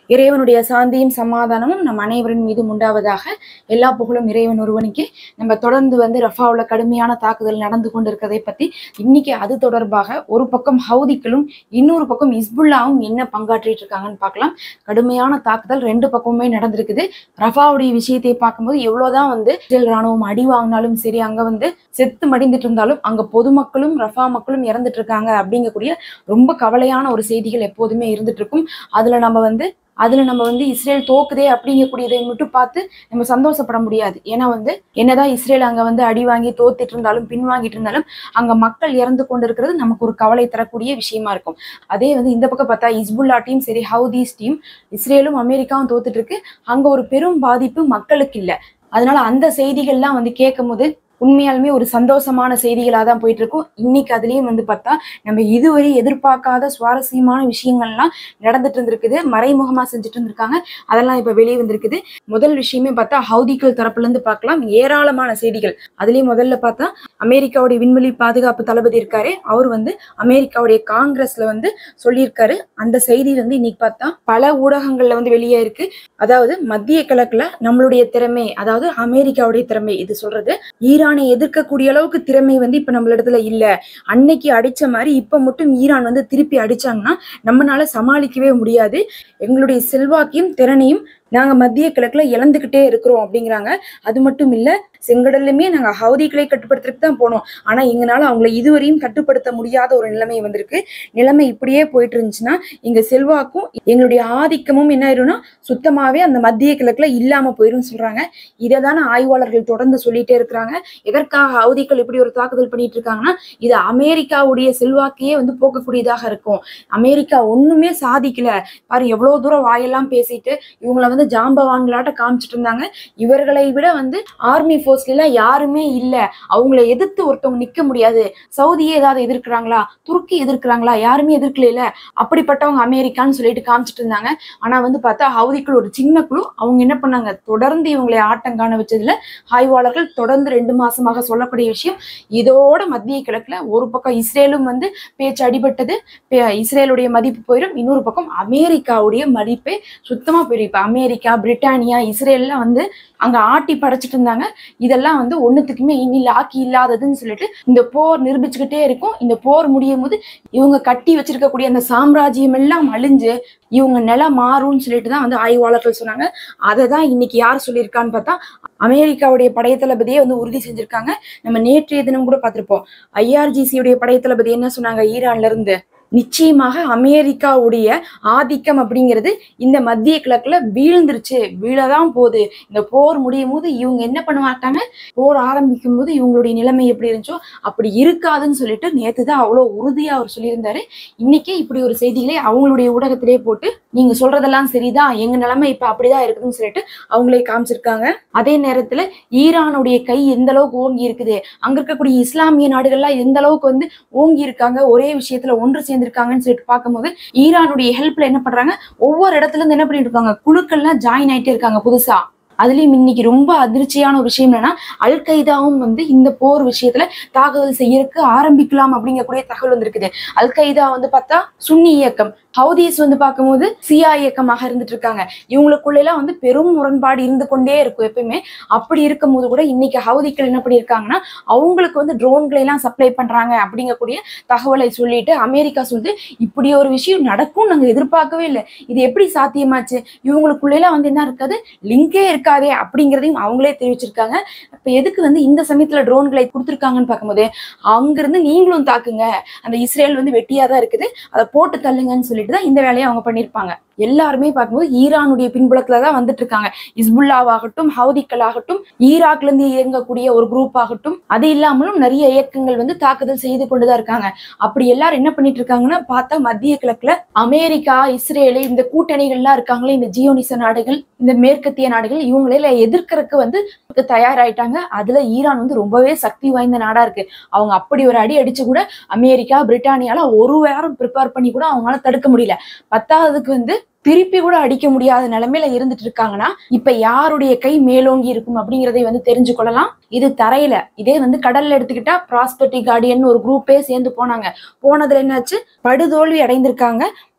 இறைவனுடைய சாந்தியும் சமாதானமும் நம் அனைவரின் மீதும் உண்டாவதாக. எல்லா புகழும் இறைவன் ஒருவனுக்கு. நம்ம தொடர்ந்து ரஃபாவுல கடுமையான தாக்குதல் நடந்து கொண்டிருக்கிறதை பத்தி இன்னைக்கு அது தொடர்பாக ஒரு பக்கம் ஹவுதிகளும் இன்னொரு பக்கம் இஸ்புல்லாவும் என்ன பங்காற்றிட்டு இருக்காங்கன்னு பார்க்கலாம். கடுமையான தாக்குதல் ரெண்டு பக்கமுமே நடந்திருக்குது. ரஃபாவுடைய விஷயத்தை பார்க்கும்போது எவ்வளவுதான் இஸ்ரேல் ராணுவம் அடி வாங்கினாலும் சரி, அங்க செத்து மடிந்துட்டு இருந்தாலும் அங்க பொதுமக்களும் ரஃபா மக்களும் இறந்துட்டு இருக்காங்க அப்படிங்கக்கூடிய ரொம்ப கவலையான ஒரு செய்திகள் எப்போதுமே இருந்துட்டு இருக்கும். அதுல நம்ம இஸ்ரேல் தோக்குதே அப்படிங்கக்கூடியதை மட்டும் பார்த்து நம்ம சந்தோஷப்பட முடியாது. ஏன்னா என்னதான் இஸ்ரேல் அங்க அடி வாங்கி தோத்துட்டு இருந்தாலும் பின்வாங்கிட்டு இருந்தாலும் அங்க மக்கள் இறந்து கொண்டு இருக்கிறது நமக்கு ஒரு கவலை தரக்கூடிய விஷயமா இருக்கும். அதே இந்த பக்கம் பார்த்தா இஸ்புல்லா டீம் சரி, ஹவுதீஸ் டீம், இஸ்ரேலும் அமெரிக்காவும் தோத்துட்டு இருக்கு. அங்க ஒரு பெரும் பாதிப்பு மக்களுக்கு இல்லை. அதனால அந்த செய்திகள்லாம் கேட்கும் போது உண்மையாலுமே ஒரு சந்தோஷமான செய்திகளாக தான் போயிட்டு இருக்கும். இன்னைக்கு அதுலயும் பார்த்தா நம்ம இதுவரை எதிர்பார்க்காத சுவாரஸ்யமான விஷயங்கள்லாம் நடந்துட்டு இருந்திருக்குது. மறைமுகமா செஞ்சுட்டு இருந்திருக்காங்க. அதெல்லாம் இப்ப வெளியே வந்திருக்குது. முதல் விஷயமே பார்த்தா ஹவுதிகள் தரப்புல இருந்து பார்க்கலாம் ஏராளமான செய்திகள். அதுலயும் முதல்ல பார்த்தா அமெரிக்காவுடைய விண்வெளி பாதுகாப்பு தளபதி இருக்காரு. அவர் அமெரிக்காவுடைய காங்கிரஸ்ல சொல்லியிருக்காரு. அந்த செய்தி இன்னைக்கு பார்த்தா பல ஊடகங்கள்ல வெளியே இருக்கு. அதாவது மத்திய கிழக்குல நம்மளுடைய திறமை, அதாவது அமெரிக்காவுடைய திறமை இது சொல்றது, ஈரானை எதிர்க்கக்கூடிய அளவுக்கு திறமை இப்ப நம்மள இடத்துல இல்ல. அன்னைக்கு அடிச்ச மாதிரி இப்ப மட்டும் ஈரான் திருப்பி அடிச்சாங்கன்னா நம்மளால சமாளிக்கவே முடியாது. எங்களுடைய செல்வாக்கையும் திறனையும் நாங்க மத்திய கிழக்குல இழந்துகிட்டே இருக்கிறோம் அப்படிங்கிறாங்க. அது மட்டும் இல்ல, செங்கடல்லுமே நாங்க ஹவுதிகளை கட்டுப்படுத்துறதுக்கு தான் போனோம். ஆனா எங்களால அவங்களை இதுவரையும் கட்டுப்படுத்த முடியாத ஒரு நிலைமை வந்திருக்கு. நிலைமை இப்படியே போயிட்டு இருந்துச்சுன்னா எங்க செல்வாக்கும் எங்களுடைய ஆதிக்கமும் என்ன ஆயிரும்னா சுத்தமாவே அந்த மத்திய கிழக்குல இல்லாம போயிரும் சொல்றாங்க. இதைதான ஆய்வாளர்கள் தொடர்ந்து சொல்லிட்டே இருக்கிறாங்க. எதற்காக ஹவுதிகள் இப்படி ஒரு தாக்குதல் பண்ணிட்டு இருக்காங்கன்னா இது அமெரிக்காவுடைய செல்வாக்கையே போக்கக்கூடியதாக இருக்கும். அமெரிக்கா ஒண்ணுமே சாதிக்கல பாரு, எவ்வளவு தூரம் வாயெல்லாம் பேசிட்டு இவங்களை ஜாம்பவான்களாட்ட காமிச்சிட்டு இருந்தாங்க. இவர்களை விட ஆர்மி போர்ஸ்ல யாருமே இல்ல, அவங்களை எதிர்த்து ஒருத்தவங்க நிக்க முடியாது. சவுதியே ஏதாவது எதிர்க்கிறாங்களா, துருக்கி எதிர்க்கிறாங்களா, யாருமே எதிர்க்கல. அப்படிப்பட்டவங்க அமெரிக்கான்னு சொல்லிட்டு காமிச்சிட்டு இருந்தாங்க. ஆனா பார்த்தா ஹவுதிகள் ஒரு சின்ன குழு. அவங்க என்ன பண்ணாங்க, தொடர்ந்து இவங்களை ஆட்டம் காண வச்சதுல ஆய்வாளர்கள் தொடர்ந்து 2 மாசமாக சொல்லக்கூடிய விஷயம், இதோட மத்திய கிழக்குல ஒரு பக்கம் இஸ்ரேலும் பேச்சு அடிபட்டது, இஸ்ரேலுடைய மதிப்பு போயிடும். இன்னொரு பக்கம் அமெரிக்காவுடைய மதிப்பே சுத்தமா போயிடும். இப்ப அமெரிக்கா, பிரிட்டானியா, இஸ்ரேல்லாம் அங்க ஆட்டி படைச்சிட்டு இருந்தாங்க. இதெல்லாம் ஒண்ணுத்துக்குமே இனி லாக்கி இல்லாததுன்னு சொல்லிட்டு இந்த போர் நிரூபிச்சுக்கிட்டே இருக்கும். இந்த போர் முடியும் போது இவங்க கட்டி வச்சிருக்கக்கூடிய அந்த சாம்ராஜ்யம் எல்லாம் அழிஞ்சு இவங்க நிலம் மாறும்னு சொல்லிட்டு தான் ஆய்வாளர்கள் சொன்னாங்க. அதை தான் இன்னைக்கு யார் சொல்லியிருக்கான்னு பார்த்தா அமெரிக்காவுடைய படைத்தளபதியே உறுதி செஞ்சிருக்காங்க. நம்ம நேற்றைய தினம் கூட பார்த்திருப்போம். IRGC-உடைய படைத்தளபதி என்ன சொன்னாங்க, ஈரான்ல இருந்து நிச்சயமாக அமெரிக்காவுடைய ஆதிக்கம் அப்படிங்கிறது இந்த மத்திய கிழக்குல வீழ்ந்துருச்சு, வீழதான் போகுது. இந்த போர் முடியும் போது இவங்க என்ன பண்ண மாட்டாங்க, போர் ஆரம்பிக்கும் போது இவங்களுடைய நிலைமை எப்படி இருந்துச்சோ அப்படி இருக்காதுன்னு சொல்லிட்டு நேத்துதான் அவ்வளவு உறுதியா அவர் சொல்லியிருந்தாரு. இன்னைக்கே இப்படி ஒரு செய்திகளை அவங்களுடைய ஊடகத்திலேயே போட்டு நீங்க சொல்றதெல்லாம் சரிதான், எங்க நிலைமை இப்ப அப்படிதான் இருக்குதுன்னு சொல்லிட்டு அவங்களே காமிச்சிருக்காங்க. அதே நேரத்துல ஈரானுடைய கை எந்த அளவுக்கு ஓங்கி இருக்குது, அங்க இருக்கக்கூடிய இஸ்லாமிய நாடுகள்லாம் எந்த அளவுக்கு ஓங்கி இருக்காங்க, ஒரே விஷயத்துல ஒன்று சேர்ந்திருக்காங்கன்னு சொல்லிட்டு பார்க்கும்போது ஈரானுடைய ஹெல்ப்ல என்ன பண்றாங்க, ஒவ்வொரு இடத்துல இருந்து என்ன பண்ணிட்டு இருக்காங்க, குழுக்கள்லாம் ஜாயின் ஆயிட்டே இருக்காங்க புதுசா. அதுலயும் இன்னைக்கு ரொம்ப அதிர்ச்சியான ஒரு விஷயம் என்னன்னா, அல் கைதாவும் இந்த போர் விஷயத்துல தாக்குதல் செய்யறதுக்கு ஆரம்பிக்கலாம் அப்படிங்கக்கூடிய தகவல் வந்திருக்குது. அல் கைதா பார்த்தா சுன்னி இயக்கம், ஹவுதீஸ் பார்க்கும்போது சியா இயக்கமாக இருந்துட்டு இருக்காங்க. இவங்களுக்குள்ள எல்லாம் பெரும் முரண்பாடு இருந்து கொண்டே இருக்கும் எப்பயுமே. அப்படி இருக்கும் போது கூட இன்னைக்கு ஹவுதிகள் என்ன பண்ணியிருக்காங்கன்னா அவங்களுக்கு ட்ரோன்களை எல்லாம் சப்ளை பண்றாங்க அப்படிங்கக்கூடிய தகவலை சொல்லிட்டு அமெரிக்கா சொல்லுது இப்படி ஒரு விஷயம் நடக்கும் நாங்க எதிர்பார்க்கவே இல்லை, இது எப்படி சாத்தியமாச்சு, இவங்களுக்குள்ள எல்லாம் என்ன இருக்காது, லிங்கே இருக்காதே அப்படிங்கிறதையும் அவங்களே தெரிவிச்சிருக்காங்க. இப்ப எதுக்கு இந்த சமயத்துல ட்ரோன்களை கொடுத்துருக்காங்கன்னு பார்க்கும்போது அங்கிருந்து நீங்களும் தாக்குங்க, அந்த இஸ்ரேல் வெட்டியாதான் இருக்குது, அதை போட்டு தள்ளுங்கன்னு சொல்லிட்டு தான் இந்த வேலையை அவங்க பண்ணிருப்பாங்க. எல்லாருமே பார்க்கும்போது ஈரானுடைய பின்புலத்துலதான் வந்துட்டு இருக்காங்க. இஸ்புல்லாவாகட்டும், ஹவுதிகள் ஆகட்டும், ஈராக்ல இருந்து இயங்கக்கூடிய ஒரு குரூப் ஆகட்டும், அது இல்லாமலும் நிறைய இயக்கங்கள் தாக்குதல் செய்து கொண்டுதான் இருக்காங்க. அப்படி எல்லாரும் என்ன பண்ணிட்டு இருக்காங்கன்னா பார்த்தா மத்திய கிழக்குல அமெரிக்கா, இஸ்ரேலு, இந்த கூட்டணிகள்லாம் இருக்காங்களே, இந்த ஜியோனிச நாடுகள், இந்த மேற்கத்திய நாடுகள், இவங்கள எதிர்க்கிறதுக்கு தயாராயிட்டாங்க. அதுல ஈரான் ரொம்பவே சக்தி வாய்ந்த நாடா இருக்கு. அவங்க அப்படி ஒரு அடி அடிச்சு கூட அமெரிக்கா, பிரிட்டானியால ஒரு வாரம் ப்ரிப்பேர் பண்ணி கூட அவங்களால தடுக்க முடியல. பத்தாவதுக்கு திருப்பி கூட அடிக்க முடியாத நிலைமையில இருந்துட்டு இருக்காங்கன்னா இப்ப யாருடைய கை மேலோங்கி இருக்கும் அப்படிங்கிறதை தெரிஞ்சு கொள்ளலாம். இது தரையில. இதே கடல்ல எடுத்துக்கிட்டா ப்ராஸ்பெரிட்டி கார்டியன் ஒரு குரூப்பே சேர்ந்து போனாங்க. போனதுல என்னாச்சு, படுதோல்வி அடைந்திருக்காங்க.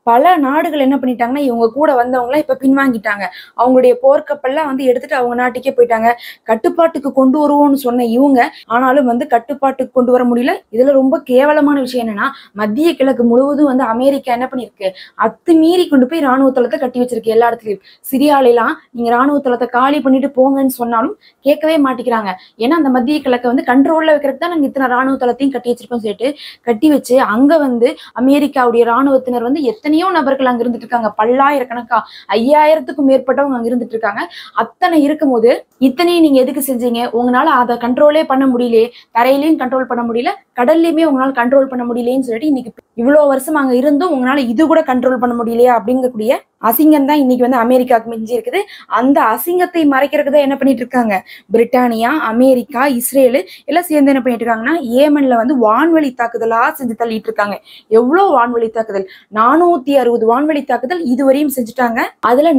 பல நாடுகள் என்ன பண்ணிட்டாங்கன்னா இவங்க கூட வந்தவங்களாம் இப்ப பின்வாங்கிட்டாங்க. அவங்களுடைய போர்க்கப்பல்லாம் வந்து எடுத்துட்டு அவங்க நாட்டுக்கே போயிட்டாங்க. கட்டுப்பாட்டுக்கு கொண்டு வருவோம்னு சொன்ன இவங்க ஆனாலும் வந்து கட்டுப்பாட்டுக்கு கொண்டு வர முடியல. இதுல ரொம்ப கேவலமான விஷயம் என்னன்னா, மத்திய கிழக்கு முழுவதும் வந்து அமெரிக்கா என்ன பண்ணிருக்கு, அத்துமீறி கொண்டு போய் ராணுவ தளத்தை கட்டி வச்சிருக்கு எல்லா இடத்துலயும். சிரியாலாம் நீங்க ராணுவ தளத்தை காலி பண்ணிட்டு போங்கன்னு சொன்னாலும் கேட்கவே மாட்டேங்கிறாங்க. ஏன்னா அந்த மத்திய கிழக்கை வந்து கண்ட்ரோல்ல வைக்கிறதுக்கு தான் நாங்க இத்தனை ராணுவ தளத்தையும் கட்டி வச்சிருக்கோம் சொல்லிட்டு கட்டி வச்சு அங்க வந்து அமெரிக்காவுடைய ராணுவத்தினர் வந்து எத்தனையோ நபர்கள் அங்க இருந்துட்டு இருக்காங்க. பல்லாயிரக்கணக்கா 5000த்துக்கும் மேற்பட்டவங்க அங்க இருந்துட்டு இருக்காங்க. அத்தனை இருக்கும்போது இத்தனையும் நீங்க எதுக்கு செஞ்சீங்க? உங்களால அதை கண்ட்ரோலே பண்ண முடியலையே, தரையிலையும் கண்ட்ரோல் பண்ண முடியல, கடல்லையுமே உங்களால கண்ட்ரோல் பண்ண முடியலன்னு சொல்லிட்டு இன்னைக்கு இவ்வளவு வருஷம் அங்க இருந்தும் உங்களால இது கூட கண்ட்ரோல் பண்ண முடியலையா அப்படிங்கக்கூடிய அசிங்கம் தான் இன்னைக்கு வந்து அமெரிக்காவுக்கு மிஞ்சி இருக்குது. அந்த அசிங்கத்தை மறைக்கிறதுக்கு தான் என்ன பண்ணிட்டு இருக்காங்க, பிரிட்டானியா, அமெரிக்கா, இஸ்ரேலு எல்லாம் சேர்ந்து என்ன பண்ணிட்டு இருக்காங்கன்னா ஏமன்ல வந்து வான்வழி தாக்குதலா செஞ்சு தள்ளிட்டு இருக்காங்க. எவ்வளவு வான்வழி தாக்குதல், 460 வான்வழி தாக்குதல் இதுவரையும் செஞ்சுட்டாங்க. அதுல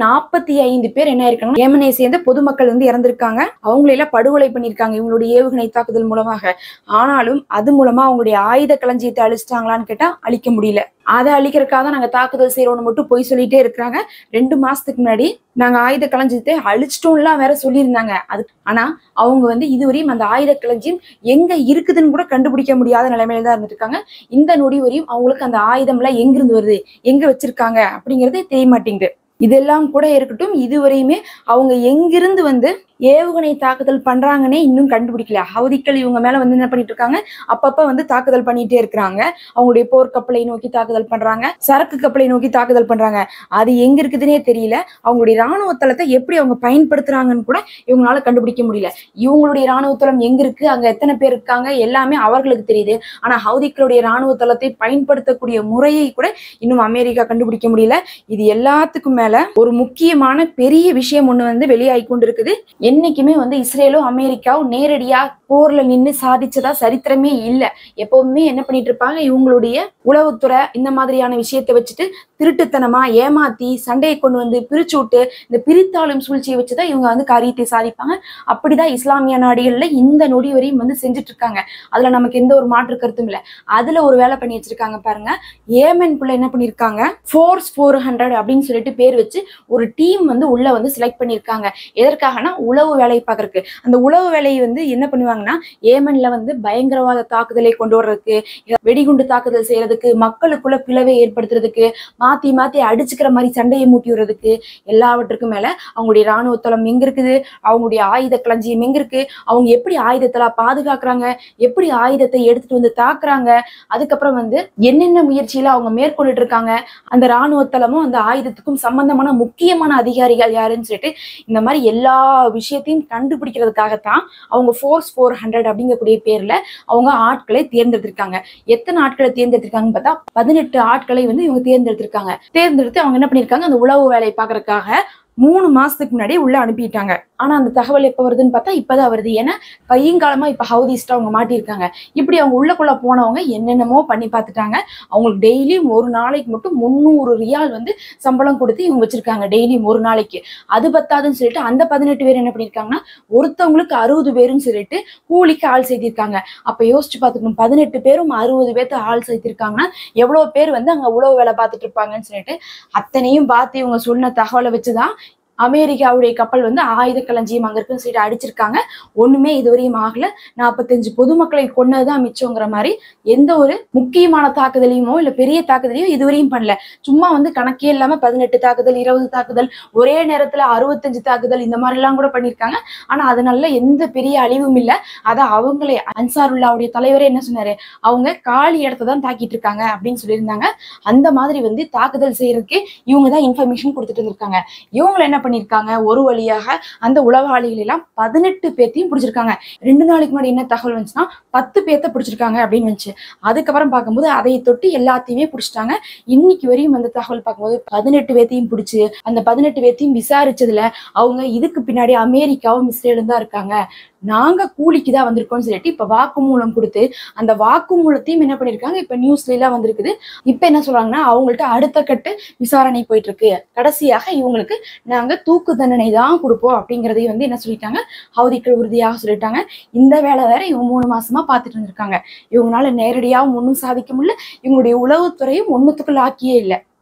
45 பேர் என்ன இருக்காங்க, ஏமனை சேர்ந்த பொதுமக்கள் வந்து இறந்திருக்காங்க. அவங்களெல்லாம் படுகொலை பண்ணிருக்காங்க இவங்களுடைய ஏவுகணை தாக்குதல் மூலமாக. ஆனாலும் அது மூலமா அவங்களுடைய ஆயுத களஞ்சியத்தை அழிச்சிட்டாங்களான்னு கேட்டா அழிக்க முடியல. அதை அழிக்கிறதுக்காக தான் நாங்க தாக்குதல் செய்யறோம்னு மட்டும் போய் சொல்லிட்டே இருக்கிறாங்க. 2 மாசத்துக்கு முன்னாடி நாங்க ஆயுத களஞ்சியத்தை அழிச்சிட்டோம்லாம் வேற சொல்லியிருந்தாங்க. ஆனா அவங்க வந்து இதுவரையும் அந்த ஆயுத களஞ்சியம் எங்க இருக்குதுன்னு கூட கண்டுபிடிக்க முடியாத நிலைமையில தான் இருந்துட்டு இருக்காங்க. இந்த நொடி வரையும் அவங்களுக்கு அந்த ஆயுதம் எல்லாம் எங்க இருந்து வருது, எங்க வச்சிருக்காங்க அப்படிங்கறதே தெரிய மாட்டேங்குது. இதெல்லாம் கூட இருக்கட்டும், இதுவரையுமே அவங்க எங்கிருந்து வந்து ஏவுகணை தாக்குதல் பண்றாங்கன்னே இன்னும் கண்டுபிடிக்கல. ஹவுதிகள் இவங்க மேல வந்து என்ன பண்ணிட்டு இருக்காங்க, அப்பப்ப வந்து தாக்குதல் பண்ணிட்டே இருக்கிறாங்க. அவங்களுடைய போர்க்கப்பலை நோக்கி தாக்குதல் பண்றாங்க, சரக்கு கப்பலை நோக்கி தாக்குதல் பண்றாங்க. அது எங்க இருக்குதுன்னே தெரியல. அவங்களுடைய ராணுவ தளத்தை எப்படி அவங்க பயன்படுத்துறாங்கன்னு கூட இவங்களால கண்டுபிடிக்க முடியல. இவங்களுடைய ராணுவ தளம் எங்க இருக்கு, அங்க எத்தனை பேர் இருக்காங்க எல்லாமே அவர்களுக்கு தெரியுது. ஆனா ஹவுதிகளுடைய ராணுவ தளத்தை பயன்படுத்தக்கூடிய முறையை கூட இன்னும் அமெரிக்கா கண்டுபிடிக்க முடியல. இது எல்லாத்துக்கும் மேல ஒரு முக்கியமான பெரிய விஷயம் ஒண்ணு வந்து வெளியாகி கொண்டு இருக்குது. என்னைக்குமே வந்து இஸ்ரேலும் அமெரிக்காவும் நேரடியா போர்ல நின்று சாதிச்சதா சரித்திரமே இல்லை. எப்பவுமே என்ன பண்ணிட்டு இருப்பாங்க, இவங்களுடைய உளவுத்துறை இந்த மாதிரியான விஷயத்தை வச்சுட்டு திருட்டுத்தனமா ஏமாத்தி சண்டையை கொண்டு வந்து பிரிச்சு விட்டு இந்த பிரித்தாளும் சூழ்ச்சியை வச்சுதான் இவங்க வந்து காரியத்தை சாதிப்பாங்க. அப்படிதான் இஸ்லாமிய நாடுகள்ல இந்த நொடி வரையும் வந்து செஞ்சுட்டு இருக்காங்க. அதுல நமக்கு எந்த ஒரு மாற்று கருத்தும் இல்லை. அதுல ஒரு வேலை பண்ணி வச்சிருக்காங்க பாருங்க. ஏமன்குள்ள என்ன பண்ணிருக்காங்க, ஃபோர்ஸ் 400 அப்படின்னு சொல்லிட்டு பேர் வச்சு ஒரு டீம் வந்து உள்ள வந்து செலக்ட் பண்ணிருக்காங்க. எதற்காகனா உளவு வேலையை பாக்குறதுக்கு. அந்த உளவு வேலையை வந்து என்ன பண்ணுவாங்கன்னா ஏமன்ல வந்து பயங்கரவாத தாக்குதலை கொண்டு வர்றதுக்கு, வெடிகுண்டு தாக்குதல் செய்யறதுக்கு, மக்களுக்குள்ள பிளவை ஏற்படுத்துறதுக்கு, மாத்தி மாத்தி அடிச்சுக்கிற மாதிரி சண்டையை மூட்டி விடுறதுக்கு, எல்லாவற்றுக்கும் மேல அவங்களுடைய ராணுவ தளம் எங்க இருக்குது, அவங்களுடைய ஆயுத களஞ்சியம் எங்க இருக்கு, அவங்க எப்படி ஆயுதத்தெல்லாம் பாதுகாக்கிறாங்க, எப்படி ஆயுதத்தை எடுத்துட்டு வந்து தாக்குறாங்க, அதுக்கப்புறம் வந்து என்னென்ன முயற்சியில அவங்க மேற்கொண்டுட்டு இருக்காங்க, அந்த ராணுவ தளமும் அந்த ஆயுதத்துக்கும் சம்பந்தமான முக்கியமான அதிகாரிகள் யாருன்னு சொல்லிட்டு இந்த மாதிரி எல்லா விஷயத்தையும் கண்டுபிடிக்கிறதுக்காகத்தான் அவங்க ஃபோர்ஸ் 400 அப்படிங்கக்கூடிய பேர்ல அவங்க ஆட்களை தேர்ந்தெடுத்திருக்காங்க. எத்தனை ஆட்களை தேர்ந்தெடுத்திருக்காங்கன்னு பார்த்தா 18 ஆட்களை வந்து இவங்க தேர்ந்தெடுத்திருக்காங்க. தேர்ந்தெடுத்து அவங்க என்ன பண்ணிருக்காங்க, அந்த உளவு வேலையை பாக்குறதுக்காக 3 மாசத்துக்கு முன்னாடி உள்ள அனுப்பிட்டாங்க. ஆனா அந்த தகவல் எப்ப வருதுன்னு பார்த்தா இப்பதான் வருது. ஏன்னா கையங்காலமா இப்ப ஹவுதிஸ்டா அவங்க மாட்டிருக்காங்க. இப்படி அவங்க உள்ளக்குள்ள போனவங்க என்னென்னமோ பண்ணி பார்த்துட்டாங்க. அவங்களுக்கு டெய்லியும் ஒரு நாளைக்கு மட்டும் 300 ரியால் வந்து சம்பளம் கொடுத்து இவங்க வச்சிருக்காங்க. டெய்லியும் ஒரு நாளைக்கு. அது பத்தாதுன்னு சொல்லிட்டு அந்த 18 பேர் என்ன பண்ணிருக்காங்கன்னா ஒருத்தவங்களுக்கு 60 பேருன்னு சொல்லிட்டு கூலிக்கு ஆள் சேர்த்திருக்காங்க. அப்ப யோசிச்சு பார்த்துக்கணும், 18 பேரும் 60 பேர்த்து ஆள் சேர்த்திருக்காங்கன்னா எவ்வளவு பேர் வந்து அங்க உளவு வேலை பார்த்துட்டு இருப்பாங்கன்னு சொல்லிட்டு அத்தனையும் பார்த்து இவங்க சொன்ன தகவலை வச்சுதான் அமெரிக்காவுடைய கப்பல் வந்து ஆயுத களஞ்சியம் அங்க இருக்குன்னு சொல்லிட்டு அடிச்சிருக்காங்க. ஒண்ணுமே இதுவரையும் ஆகல. 45 பொதுமக்களை கொன்னதுதான் மிச்சங்கிற மாதிரி எந்த ஒரு முக்கியமான தாக்குதலையுமோ இல்ல பெரிய தாக்குதலையும் இதுவரையும் பண்ணல. சும்மா வந்து கணக்கே இல்லாம 18 தாக்குதல், 20 தாக்குதல், ஒரே நேரத்துல 65 தாக்குதல் இந்த மாதிரி எல்லாம் கூட பண்ணிருக்காங்க. ஆனா அதனால எந்த பெரிய அழிவும் இல்லை. அதான் அவங்களே அன்சாருல்லாவுடைய தலைவரே என்ன சொன்னாரு, அவங்க காலி இடத்த தான் தாக்கிட்டு இருக்காங்க அப்படின்னு சொல்லியிருந்தாங்க. அந்த மாதிரி வந்து தாக்குதல் செய்யறதுக்கு இவங்கதான் இன்ஃபர்மேஷன் கொடுத்துட்டு இருந்திருக்காங்க. இவங்களை என்ன பண்ணிருக்காங்க, ஒரு வழியாக அந்த உளவாளிகள் எல்லாம் 18 பேர்த்தையும் பிடிச்சிருக்காங்க. 2 நாளைக்கு முன்னாடி என்ன தகவல் வந்துச்சுன்னா 10 பேர்த்த பிடிச்சிருக்காங்க அப்படின்னு வந்துச்சு. அதுக்கப்புறம் பார்க்கும்போது அதை தொட்டு எல்லாத்தையுமே பிடிச்சிட்டாங்க. இன்னைக்கு வரையும் அந்த தகவல் பார்க்கும்போது 18 பேர்த்தையும் பிடிச்சு அந்த 18 பேர்த்தையும் விசாரிச்சதுல அவங்க இதுக்கு பின்னாடி அமெரிக்காவும் இஸ்ரேலும் தான் இருக்காங்க, நாங்க கூலிக்கு தான் வந்திருக்கோம்னு சொல்லிட்டு இப்ப வாக்குமூலம் கொடுத்து அந்த வாக்குமூலத்தையும் என்ன பண்ணிருக்காங்க இப்ப நியூஸ்ல எல்லாம் வந்திருக்குது. இப்ப என்ன சொல்றாங்கன்னா அவங்கள்ட்ட அடுத்த கட்ட விசாரணை போயிட்டு இருக்கு. கடைசியாக இவங்களுக்கு நாங்க தூக்கு தண்டனை தான் கொடுப்போம் அப்படிங்கறதையும் வந்து என்ன சொல்லிட்டாங்க, ஹவுதிகள் உறுதியாக சொல்லிட்டாங்க. இந்த வேலை வேற இவங்க 3 மாசமா பார்த்துட்டு இருந்திருக்காங்க. இவங்களால நேரடியாகவும் ஒன்றும் சாதிக்க முடியல, இவங்களுடைய உளவுத்துறையும் ஒன்னுத்துக்குள்ள ஆக்கியே இல்லை.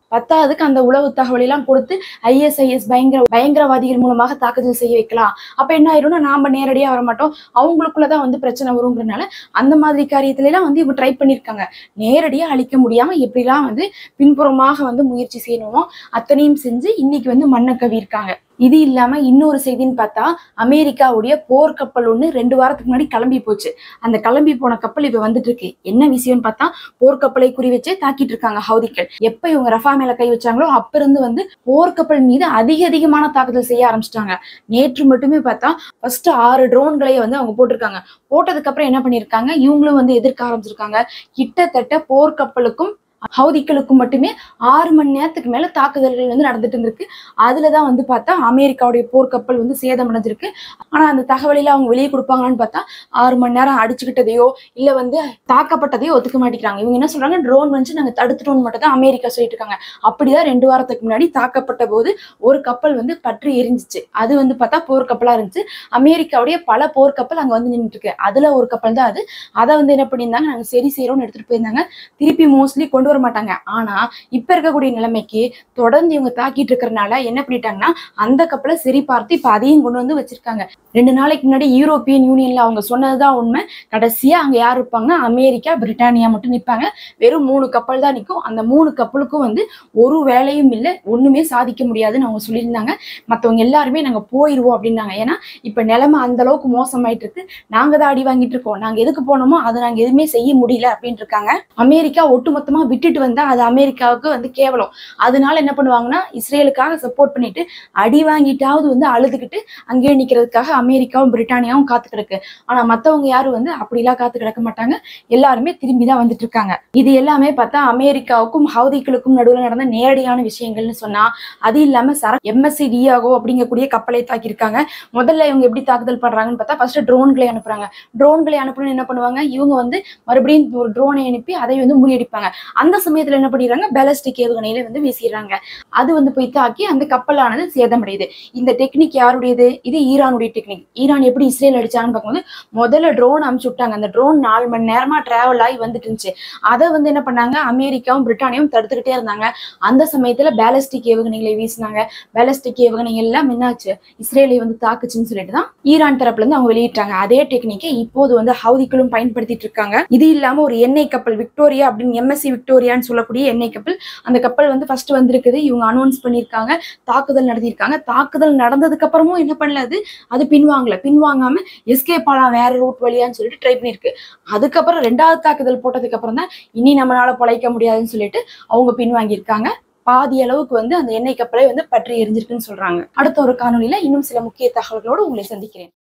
10க்கு அந்த உளவு தகவல் எல்லாம் கொடுத்து ISIS பயங்கரவாதிகள் மூலமாக தாக்குதல் செய்ய வைக்கலாம். அப்ப என்ன ஆயிரும்னா நாம நேரடியா வர மாட்டோம், அவங்களுக்குள்ளதான் வந்து பிரச்சனை வருங்கிறதுனால அந்த மாதிரி காரியத்துல எல்லாம் வந்து இவங்க ட்ரை பண்ணிருக்காங்க. நேரடியா அழிக்க முடியாம எப்படிலாம் வந்து பின்புறமாக வந்து முயற்சி செய்யணுமோ அத்தனையும் செஞ்சு இன்னைக்கு வந்து மண்ணை கவியிருக்காங்க. இது இல்லாம இன்னொரு செய்தின்னு பார்த்தா, அமெரிக்காவுடைய போர்க்கப்பல் ஒண்ணு 2 வாரத்துக்கு முன்னாடி கிளம்பி போச்சு. அந்த கிளம்பி போன கப்பல் இப்ப வந்துட்டு இருக்கு. என்ன விஷயம்னு பார்த்தா, போர்க்கப்பலை குறி வச்சே தாக்கிட்டு இருக்காங்க ஹவுதிகள். எப்ப இவங்க ரஃபா மேல கை வச்சாங்களோ அப்ப இருந்து வந்து போர்க்கப்பல் மீது அதிகமான தாக்குதல் செய்ய ஆரம்பிச்சிட்டாங்க. நேற்று மட்டுமே பார்த்தா ஃபர்ஸ்ட் 6 ட்ரோன்களையே வந்து அவங்க போட்டிருக்காங்க. போட்டதுக்கு அப்புறம் என்ன பண்ணிருக்காங்க, இவங்களும் வந்து எதிர்க்க ஆரம்பிச்சிருக்காங்க. கிட்டத்தட்ட போர்க்கப்பலுக்கும் ஹவுதிகளுக்கும் மட்டுமே 6 மணி நேரத்துக்கு மேல தாக்குதல்கள் வந்து நடந்துட்டு இருந்திருக்கு. அதுலதான் வந்து பார்த்தா அமெரிக்காவுடைய போர்க்கப்பல் வந்து சேதமடைஞ்சிருக்கு. ஆனா அந்த தகவலில அவங்க வெளியே கொடுப்பாங்களான்னு பார்த்தா 6 மணி நேரம் அடிச்சுக்கிட்டதையோ இல்ல வந்து தாக்கப்பட்டதையோ ஒத்துக்க மாட்டேங்கிறாங்க. இவங்க என்ன சொல்றாங்க, ட்ரோன் வந்து நாங்க தடுத்துட்டோம்னு மட்டும் தான் அமெரிக்கா சொல்லிட்டு இருக்காங்க. அப்படிதான் 2 வாரத்துக்கு முன்னாடி தாக்கப்பட்ட போது ஒரு கப்பல் வந்து பற்றி எரிஞ்சிச்சு. அது வந்து பார்த்தா போர்க்கப்பலா இருந்துச்சு. அமெரிக்காவுடைய பல போர்க்கப்பல் அங்க வந்து நின்றுட்டு இருக்கு. அதுல ஒரு கப்பல் தான் அது. அதை வந்து என்ன பண்ணியிருந்தாங்க, நாங்க சரி செய்யறோம்னு எடுத்துட்டு போயிருந்தாங்க. திருப்பி மோஸ்ட்லி கொண்டு வர மாட்டாங்க. ஆனா இப்ப இருக்கக்கூடிய நிலைமைக்கு தொடர்ந்து இவங்க தாக்கிட்டு இருக்கிறதுனால என்ன பண்ணிட்டாங்கன்னா, அந்த கப்பலை சரி பார்த்து இப்ப அதையும் கொண்டு வந்து வச்சிருக்காங்க. 2 நாளைக்கு முன்னாடி யூரோப்பியன் யூனியன்ல அவங்க சொன்னதுதான் உண்மை. கடைசியா அங்க யார் இருப்பாங்கன்னா, அமெரிக்கா பிரிட்டானியா மட்டும் நிற்பாங்க. வெறும் 3 கப்பல் தான் நிற்கும். அந்த 3 கப்பலுக்கும் வந்து ஒரு வேலையும் இல்லை, ஒண்ணுமே சாதிக்க முடியாதுன்னு அவங்க சொல்லியிருந்தாங்க. மற்றவங்க எல்லாருமே நாங்க போயிருவோம் அப்படின்னாங்க. ஏன்னா இப்ப நிலைமை அந்த அளவுக்கு மோசமாயிட்டு இருக்கு. நாங்க தான் அடி வாங்கிட்டு இருக்கோம், நாங்க எதுக்கு போனோமோ அதை நாங்க எதுவுமே செய்ய முடியல அப்படின்னு இருக்காங்க. அமெரிக்கா ஒட்டுமொத்தமா விட்டுட்டு வந்தா அது அமெரிக்காவுக்கு வந்து கேவலம். அதனால என்ன பண்ணுவாங்கன்னா, இஸ்ரேலுக்காக சப்போர்ட் பண்ணிட்டு அடி வாங்கிட்டாவது வந்து அழுதுகிட்டு அங்கேயே நிக்கிறதுக்காக அமெரிக்காவும் பிரிட்டானியாவும் காத்து கிடக்கு. ஆனா மத்தவங்க யாரும் வந்து அப்படிலாம் காத்து கிடக்க மாட்டாங்க. எல்லாருமே திரும்பிதான் வந்துட்டு இருக்காங்க. இது எல்லாமே பார்த்தா அமெரிக்காவுக்கும் ஹவுதிகளுக்கும் நடுவில் நடந்த நேரடியான விஷயங்கள்னு சொன்னா, அது இல்லாம MSC டியாகோ அப்படிங்கக்கூடிய கப்பலை தாக்கியிருக்காங்க. முதல்ல இவங்க எப்படி தாக்குதல் பண்றாங்கன்னு பார்த்தா, ஃபர்ஸ்ட் ட்ரோன்களை அனுப்புறாங்க. ட்ரோன்களை அனுப்பணும்னு என்ன பண்ணுவாங்க, இவங்க வந்து மறுபடியும் ஒரு ட்ரோனை அனுப்பி அதை வந்து முறியடிப்பாங்க. அந்த சமயத்துல என்ன பண்ணிடுறாங்க, பேலிஸ்டிக் ஏவுகணையில வந்து வீசிடுறாங்க. அது வந்து போய் தாக்கி அந்த கப்பலானது சேதமடையுது. இந்த டெக்னிக் யாருடையது, இது ஈரானுடைய டெக்னிக். ஈரான் எப்படி இஸ்ரேல் அடிச்சான்னு பார்க்கும்போது, முதல்ல ட்ரோன் அனுப்பிச்சு விட்டாங்க. அந்த ட்ரோன் 4 மணி நேரமா டிராவல் ஆகி வந்துட்டு இருந்துச்சு. அதை வந்து என்ன பண்ணாங்க, அமெரிக்காவும் பிரிட்டானியாவும் தடுத்துக்கிட்டே இருந்தாங்க. அந்த சமயத்துல பேலிஸ்டிக் ஏவுகணைகளை வீசினாங்க. பேலிஸ்டிக் ஏவுகணைகள் எல்லாம் என்னாச்சு, இஸ்ரேலை வந்து தாக்குச்சுன்னு சொல்லிட்டு தான் ஈரான் தரப்புல இருந்து அவங்க வெளியிட்டாங்க. அதே டெக்னிக்கை இப்போது வந்து ஹவுதிகளும் பயன்படுத்திட்டு இருக்காங்க. இது இல்லாம ஒரு எண்ணெய் கப்பல் விக்டோரியா அப்படின்னு MSC விக்டோரியான்னு சொல்லக்கூடிய எண்ணெய் கப்பல், அந்த கப்பல் வந்து ஃபர்ஸ்ட் வந்திருக்குது. இவங்க அனௌன்ஸ் பண்ணியிருக்காங்க, தாக்குதல் நடத்தியிருக்காங்க. தாக்குதல் நடந்ததுக்கு அப்புறமும் என்ன பண்ணல, அது பின்வாங்காம எஸ்கேப் ஆகலாம் வேற ரூட் வழியான்னு சொல்லிட்டு ட்ரை பண்ணிருக்கு. அதுக்கப்புறம் 2வது தாக்குதல் போட்டதுக்கு அப்புறம் தான் இனி நம்மளால பொழைக்க முடியாதுன்னு சொல்லிட்டு அவங்க பின்வாங்கியிருக்காங்க. பாதி அளவுக்கு வந்து அந்த எண்ணெய் கப்பலை வந்து பற்றி எரிஞ்சிருக்குன்னு சொல்றாங்க. அடுத்த ஒரு காணொலியில இன்னும் சில முக்கிய தகவல்களோடு உங்களை சந்திக்கிறேன்.